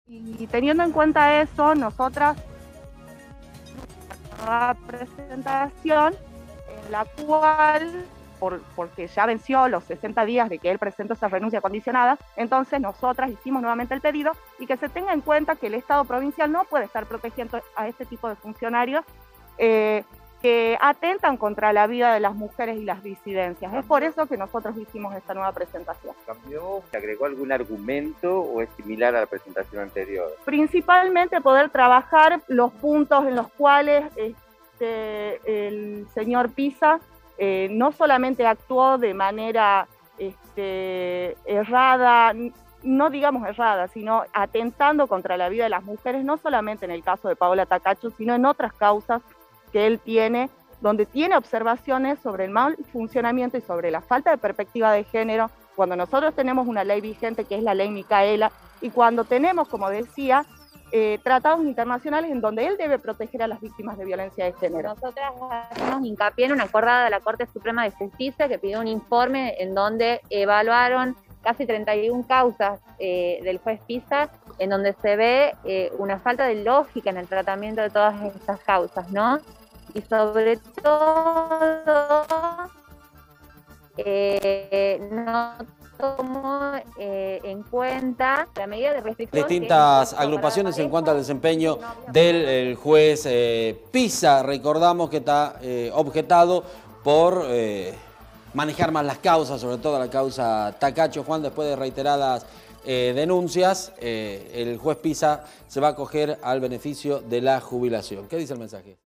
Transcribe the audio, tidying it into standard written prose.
Y teniendo en cuenta eso, nosotras una presentación en la cual, porque ya venció los 60 días de que él presentó esa renuncia condicionada, entonces nosotras hicimos nuevamente el pedido y que se tenga en cuenta que el Estado provincial no puede estar protegiendo a este tipo de funcionarios que atentan contra la vida de las mujeres y las disidencias. Es por eso que nosotros hicimos esta nueva presentación. ¿Cambió? ¿Se agregó algún argumento o es similar a la presentación anterior? Principalmente poder trabajar los puntos en los cuales el señor Pisa no solamente actuó de manera errada, no digamos errada, sino atentando contra la vida de las mujeres, no solamente en el caso de Paola Tacacho, sino en otras causas que él tiene, donde tiene observaciones sobre el mal funcionamiento y sobre la falta de perspectiva de género, cuando nosotros tenemos una ley vigente que es la ley Micaela, y cuando tenemos, como decía, tratados internacionales en donde él debe proteger a las víctimas de violencia de género. Nosotras hacemos hincapié en una acordada de la Corte Suprema de Justicia que pidió un informe en donde evaluaron casi 31 causas del juez Pisa, en donde se ve una falta de lógica en el tratamiento de todas estas causas, ¿no? Y sobre todo no tomó en cuenta la medida de restricción. Distintas agrupaciones en cuanto al desempeño del juez Pisa. Recordamos que está objetado por manejar más las causas, sobre todo la causa Tacacho. Juan, después de reiteradas denuncias, el juez Pisa se va a acoger al beneficio de la jubilación. ¿Qué dice el mensaje?